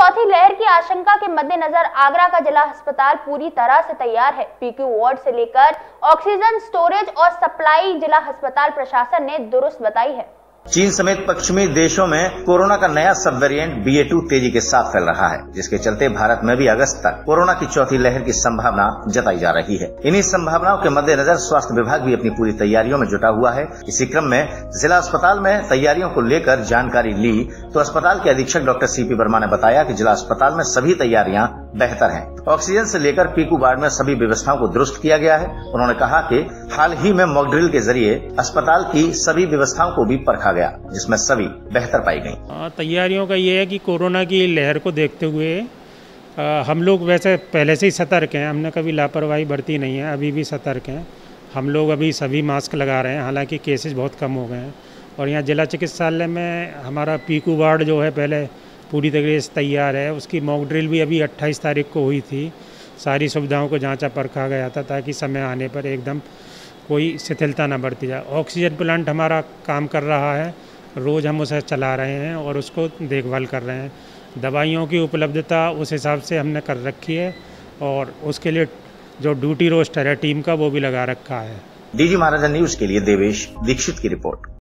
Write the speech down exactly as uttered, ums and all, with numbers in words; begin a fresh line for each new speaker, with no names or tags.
चौथी लहर की आशंका के मद्देनजर आगरा का जिला अस्पताल पूरी तरह से तैयार है। पीक्यू वार्ड से लेकर ऑक्सीजन स्टोरेज और सप्लाई जिला अस्पताल प्रशासन ने दुरुस्त बताई है।
चीन समेत पश्चिमी देशों में कोरोना का नया सब वेरिएंट बी ए टू तेजी के साथ फैल रहा है, जिसके चलते भारत में भी अगस्त तक कोरोना की चौथी लहर की संभावना जताई जा रही है। इन्हीं संभावनाओं के मद्देनजर स्वास्थ्य विभाग भी अपनी पूरी तैयारियों में जुटा हुआ है। इसी क्रम में जिला अस्पताल में तैयारियों को लेकर जानकारी ली तो अस्पताल के अधीक्षक डॉक्टर सी पी वर्मा ने बताया कि जिला अस्पताल में सभी तैयारियां बेहतर हैं। ऑक्सीजन से लेकर पीकू वार्ड में सभी व्यवस्थाओं को दुरुस्त किया गया है। उन्होंने कहा कि हाल ही में मॉक ड्रिल के जरिए अस्पताल की सभी व्यवस्थाओं को भी परखा गया, जिसमें सभी बेहतर पाई गई।
तैयारियों का ये है कि कोरोना की लहर को देखते हुए आ, हम लोग वैसे पहले से ही सतर्क हैं, हमने कभी लापरवाही बरती नहीं है, अभी भी सतर्क हैं। हम लोग अभी सभी मास्क लगा रहे हैं, हालांकि केसेस बहुत कम हो गए हैं। और यहाँ जिला चिकित्सालय में हमारा पीकू वार्ड जो है पहले पूरी तरीके से तैयार है। उसकी मॉक ड्रिल भी अभी अट्ठाईस तारीख को हुई थी। सारी सुविधाओं को जांचा परखा गया था ताकि समय आने पर एकदम कोई शिथिलता न बरती जाए। ऑक्सीजन प्लांट हमारा काम कर रहा है, रोज़ हम उसे चला रहे हैं और उसको देखभाल कर रहे हैं। दवाइयों की उपलब्धता उस हिसाब से हमने कर रखी है और उसके लिए जो ड्यूटी रोस्टर है टीम का वो भी लगा रखा है।
डीजी महाराजा न्यूज के लिए देवेश दीक्षित की रिपोर्ट।